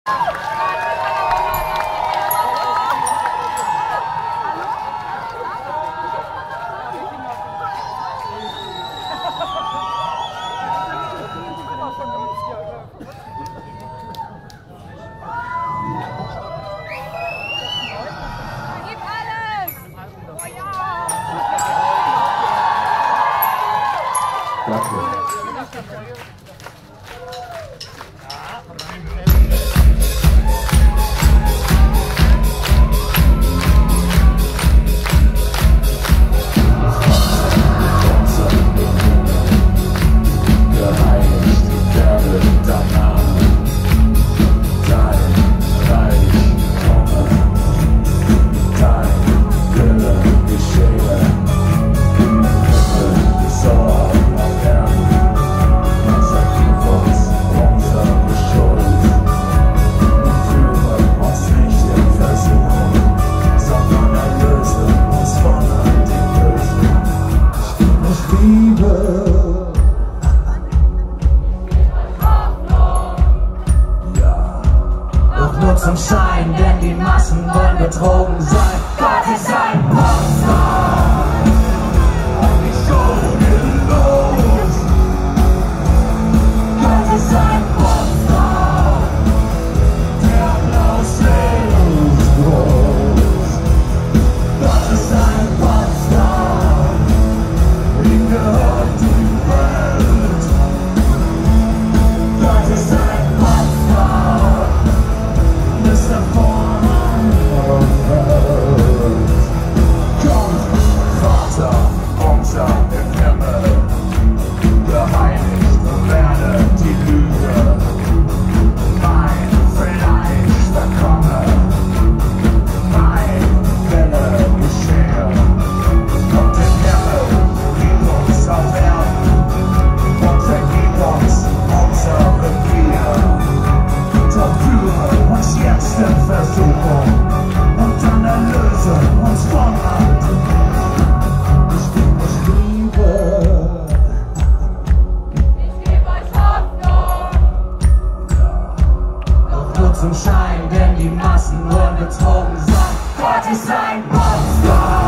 Zum Schein, denn die Massen wollen betrogen sein. Gott ist ein Monster und ich ohne los. Gott ist ein Monster, der Applaus ist groß. Gott ist ein Monster, ihm gehört die Welt. Gott ist ein Monster. Vater unser im Himmel, geheiligt werde die Lüge, mein Fleisch verkomme, mein Wille geschehe, und im Himmel gib uns auf Erden und vergib uns unsere Gier. Doch führe uns jetzt in Versuchung und dann erlöse uns von Hand. Ich geb euch Liebe, ich geb euch Hoffnung, doch nur zum Schein, denn die Massen wollen betrogen sein. Gott ist ein Monster.